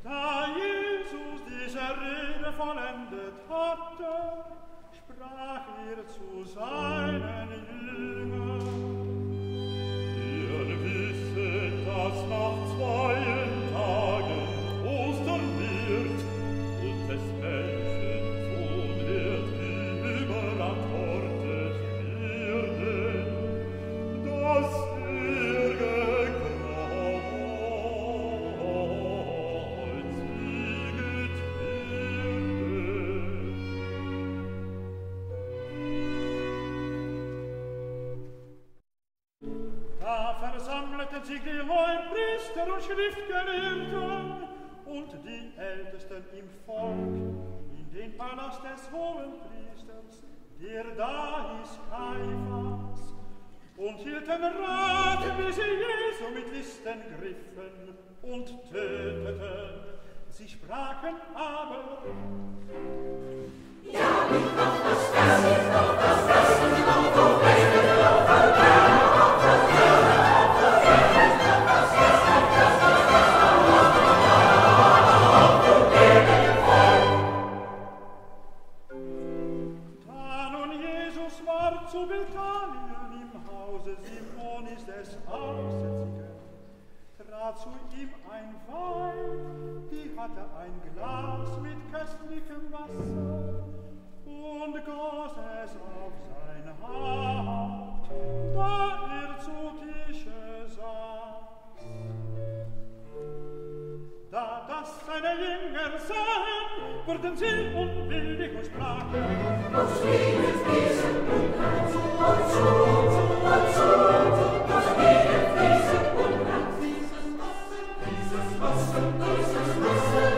Da Jesus diese Rede vollendet hatte, sprach zu seinen Jüngern: Ihr wisset, dass nach 2 Tagen Ostern wird, und des Menschen Sohn wird überantwortet werden, dass versammelten sich die Hohenpriester und Schriftgelehrten und die Ältesten im Volk in den Palast des Hohenpriesters, der da hieß Kaiphas, und hielten Rat, wie sie Jesu mit Listen griffen und töteten. Sie sprachen aber: Ja, nicht noch was, das ist noch was, das ist noch wo rechnet noch verbergen. Zu Bethanien im Hause Simonis des Aussätzigen trat zu ihm ein Weib, die hatte ein Glas mit köstlichem Wasser und goss es auf sein Haupt, da er zu Tische saß. Da das seine Jünger sahen, wurden sie unwillig und sprachen: Was steht diesen Unrat, und so, was steht diesen Unrat, dieses Wasser, dieses Wasser.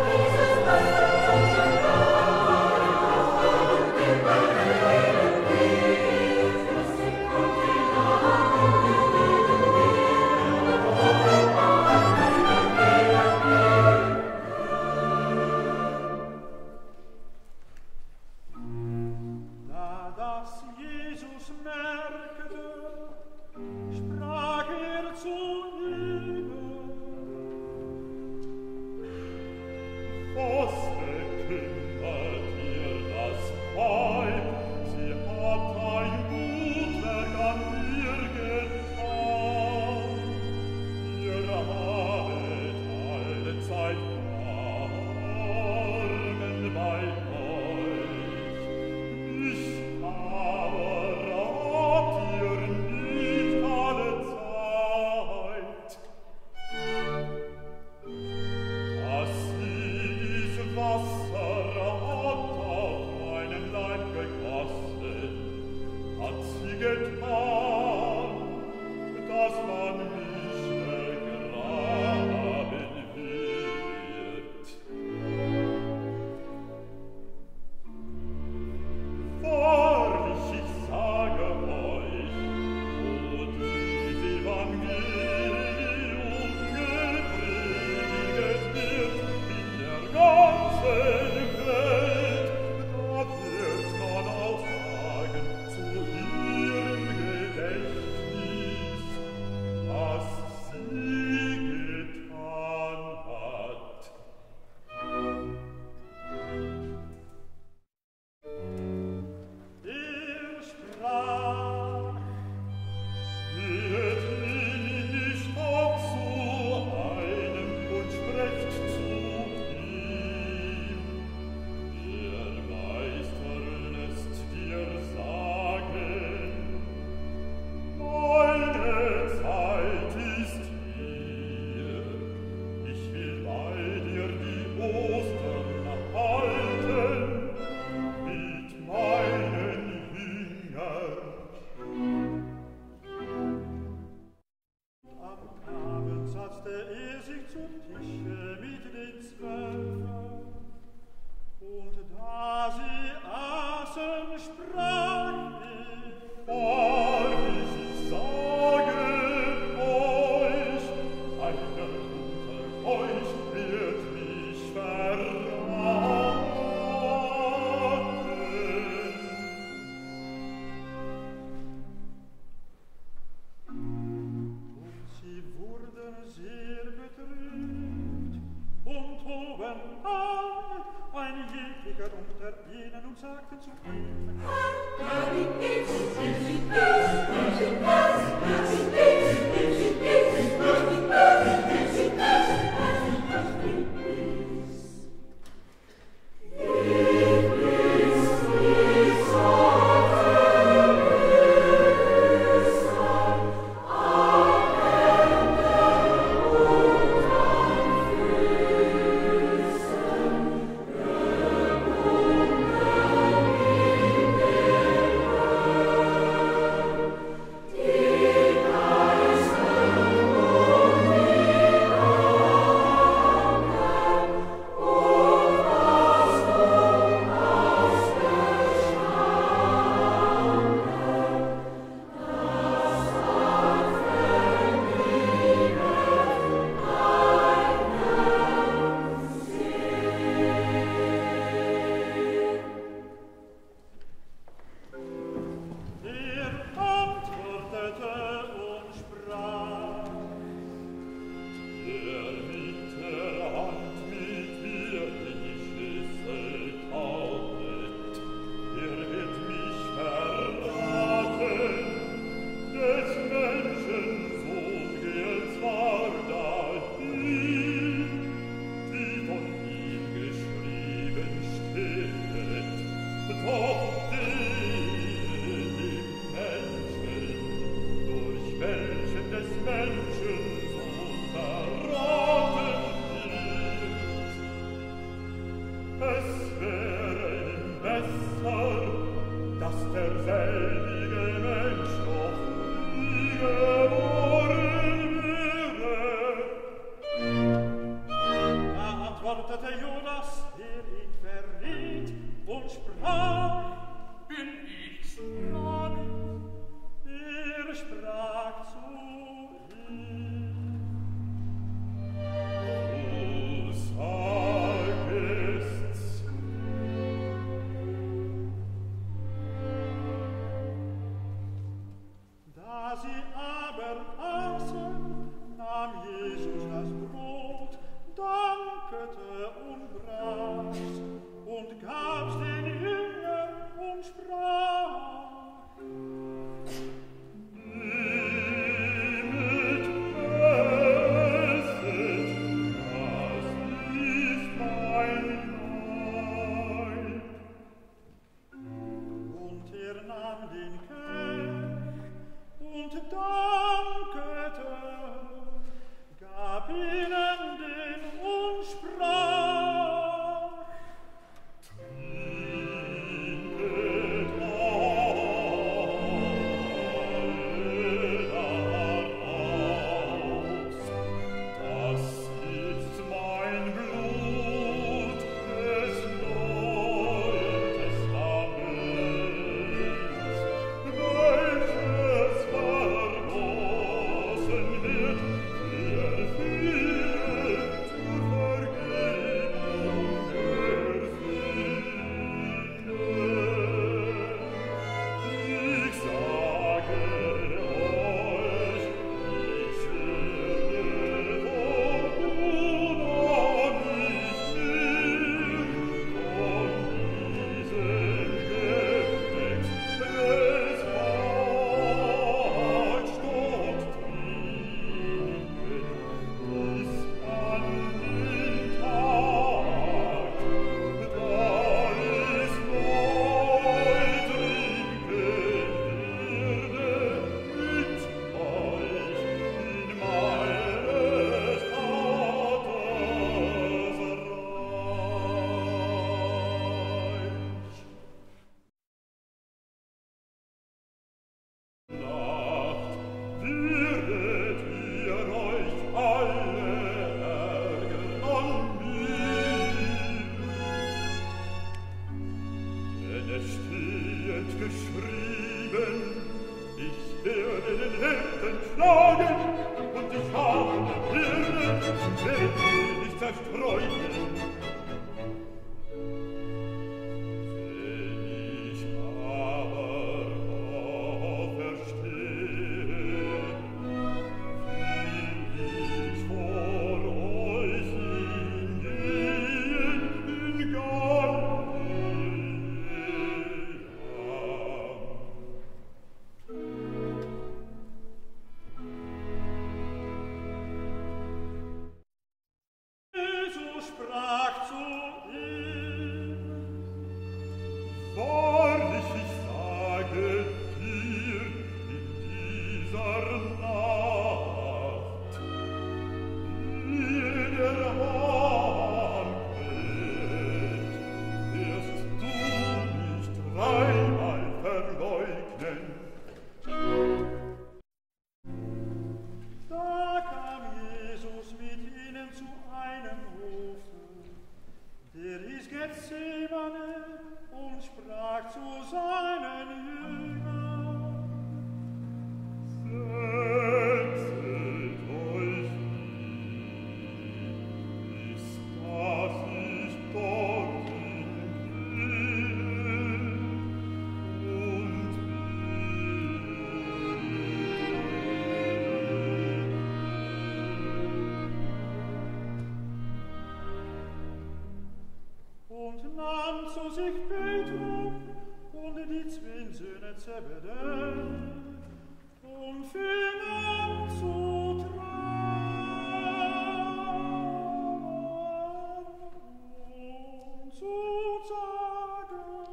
flohen an, ein jeglicher unter ihnen und sagten zu ihm: sprach zu ihm: Wahrlich, ich sage dir, in dieser Nacht, ehe der Hahn kräht, wirst du nicht dreimal verleugnen. Da kam Jesus mit ihnen zu einem Hofe, der hieß Gethsemane, und sprach zu seinen Jüngern: Setzet euch hin, ist das nicht dorthin gehe und nahm zu sich Petrus und die 2 Söhne Zebedäus und fing an zu tragen und zu sagen.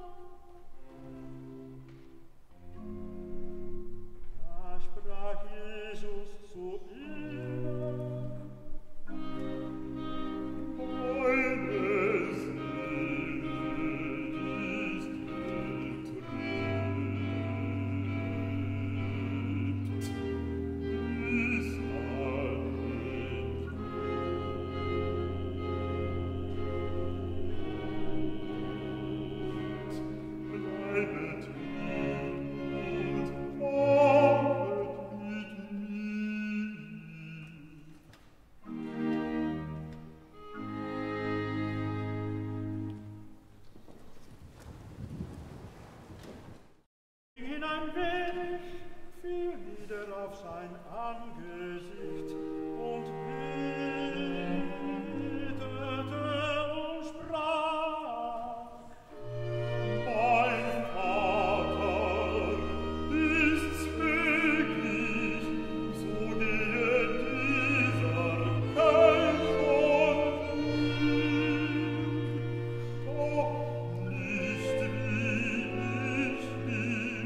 Da sprach Jesus zu ihnen: Meine Seele ist betrübt, bis an den Tod. Bleibet hier und wachet mit mir. Ging ein wenig, fiel nieder auf sein Angesicht und betete und sprach: Mein Vater, ist's wirklich, so gehe dieser Kelch von mir, doch nicht wie ich will,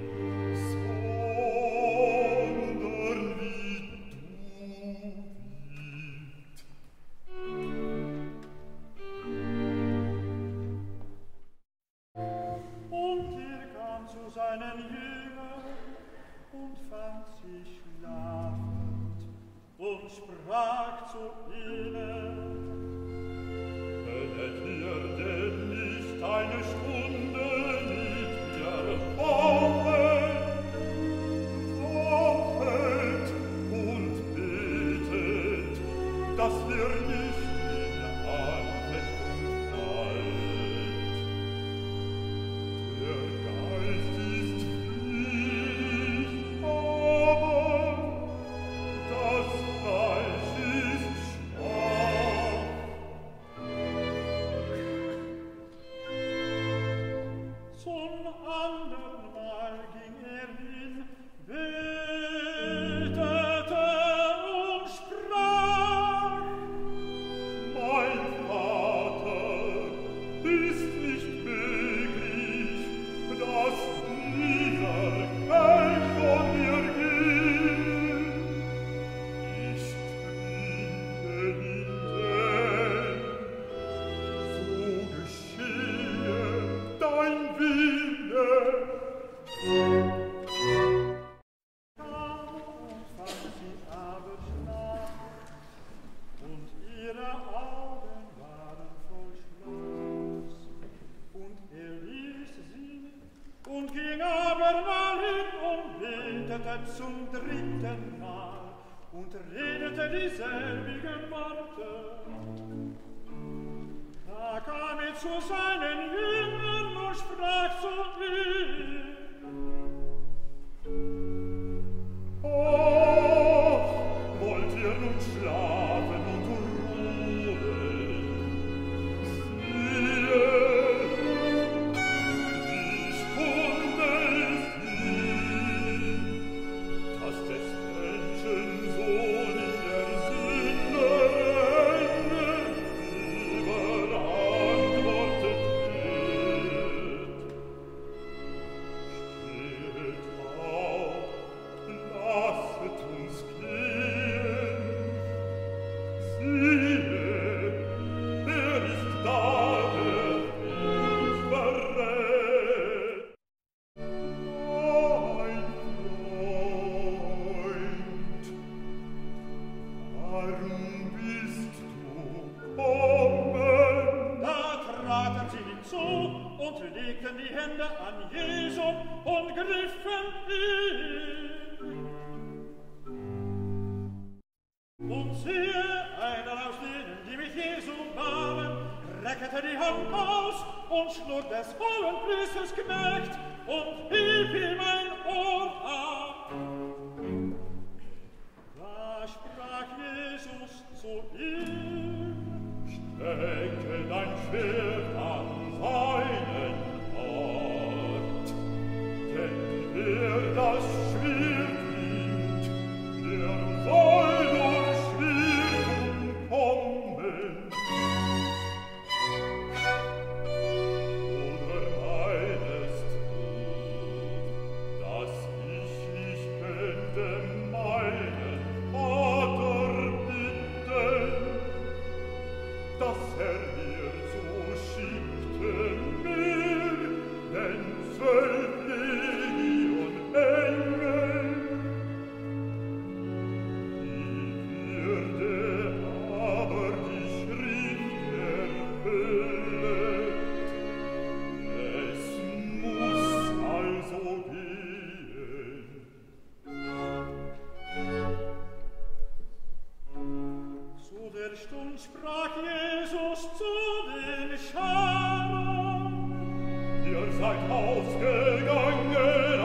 sondern wie du willst. Und kam zu seinen Jüngern und fand sie schlafend und sprach zu ihnen: Könnet ihr denn nicht eine Stunde mit mir wachen? Wachet und betet, dass wir nicht in Anfechtung fallen. Der Geist ist willig, aber das Fleisch ist schwach. Zum andern Mal ging hin, betete und sprach: Mein Vater, ist nicht möglich, dass dieser Kelch von mir geht. Ich trinke ihn denn, so geschehe dein Wille. Kam und fand sie aber schlafend, und ihre Augen waren voll Schloss. Und ließ sie und ging abermal hin und betete zum 3. Mal und redete dieselbigen Worte. Da kam zu seinen Jüngern und sprach zu ihnen: Ach, wollt ihr nun schlafen und ruhen? Siehe, die Stunde ist hier, dass des Menschen Sohn in der Sünde endet zu und legten die Hände an Jesu und griffen ihn. Und siehe, einer aus denen, die mit Jesu waren, reckte die Hand aus und schlug des Hohenpriesters Knecht und hieb ihm ein Ohr ab. Da sprach Jesus zu ihm: Stecke dein Schwert an seinen Ort, denn wer das Schwert nimmt, der soll durch Schwert umkommen. Oder meinest du, dass ich nicht könnte meinen Vater bitten, dass mir so schickte mir den 12 Legion Engel. Die würde aber die Schrift erfüllen. Es muss also gehen. Zu der Stund sprach Jesus zu den Scharen: Ihr seid ausgegangen